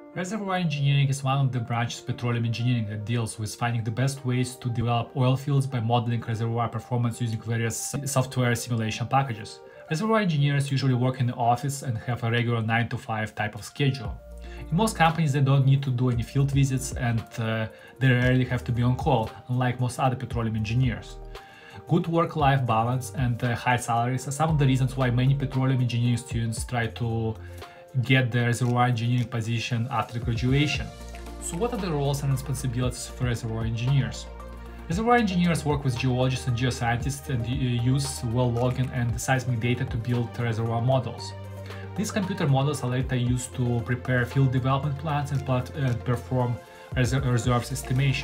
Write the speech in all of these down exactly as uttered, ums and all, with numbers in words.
Reservoir engineering is one of the branches of petroleum engineering that deals with finding the best ways to develop oil fields by modeling reservoir performance using various software simulation packages. Reservoir engineers usually work in the office and have a regular nine to five type of schedule. In most companies, they don't need to do any field visits and uh, they rarely have to be on call, unlike most other petroleum engineers. Good work-life balance and uh, high salaries are some of the reasons why many petroleum engineering students try to get the reservoir engineering position after graduation. So what are the roles and responsibilities for reservoir engineers? Reservoir engineers work with geologists and geoscientists and use well logging and seismic data to build reservoir models. These computer models are later used to prepare field development plans and perform reserves estimation.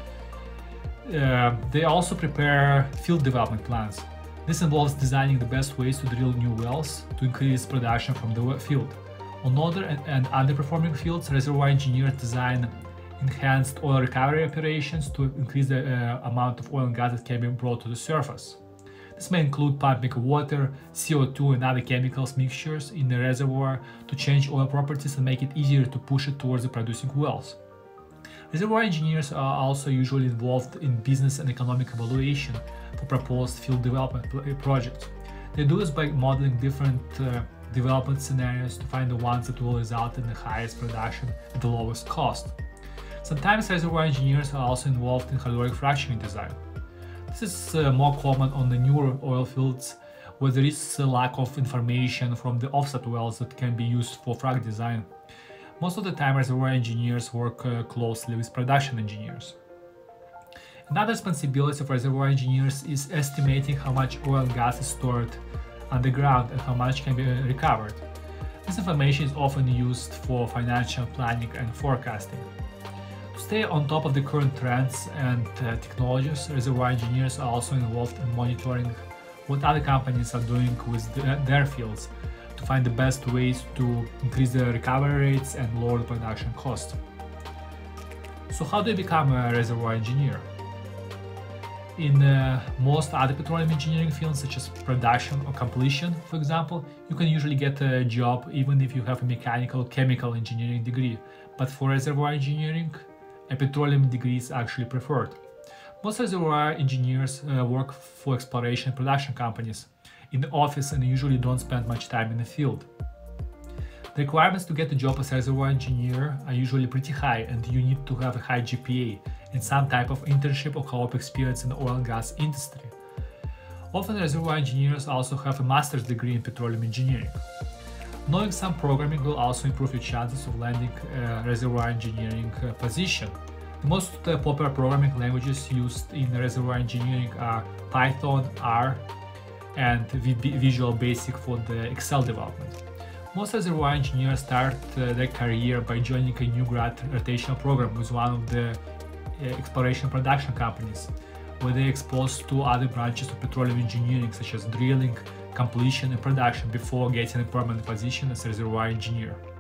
Uh, they also prepare field development plans. This involves designing the best ways to drill new wells to increase production from the field. On older and underperforming fields, reservoir engineers design enhanced oil recovery operations to increase the uh, amount of oil and gas that can be brought to the surface. This may include pumping water, C O two and other chemicals mixtures in the reservoir to change oil properties and make it easier to push it towards the producing wells. Reservoir engineers are also usually involved in business and economic evaluation for proposed field development projects. They do this by modeling different uh, development scenarios to find the ones that will result in the highest production at the lowest cost. Sometimes reservoir engineers are also involved in hydraulic fracturing design. This is uh, more common on the newer oil fields where there is a lack of information from the offset wells that can be used for frac design. Most of the time, reservoir engineers work uh, closely with production engineers. Another responsibility of reservoir engineers is estimating how much oil and gas is stored underground and how much can be recovered. This information is often used for financial planning and forecasting. To stay on top of the current trends and uh, technologies, reservoir engineers are also involved in monitoring what other companies are doing with the, their fields to find the best ways to increase the recovery rates and lower the production cost. So how do you become a reservoir engineer? In uh, most other petroleum engineering fields, such as production or completion, for example, you can usually get a job even if you have a mechanical chemical engineering degree. But for reservoir engineering, a petroleum degree is actually preferred. Most reservoir engineers uh, work for exploration and production companies in the office and usually don't spend much time in the field. The requirements to get a job as a reservoir engineer are usually pretty high, and you need to have a high G P A and some type of internship or co-op experience in the oil and gas industry. Often reservoir engineers also have a master's degree in petroleum engineering. Knowing some programming will also improve your chances of landing a reservoir engineering uh, position. The most uh, popular programming languages used in reservoir engineering are Python, R, and Visual Basic for the Excel development. Most reservoir engineers start uh, their career by joining a new grad rotational program with one of the uh, exploration production companies, where they're exposed to other branches of petroleum engineering such as drilling, completion and production before getting a permanent position as a reservoir engineer.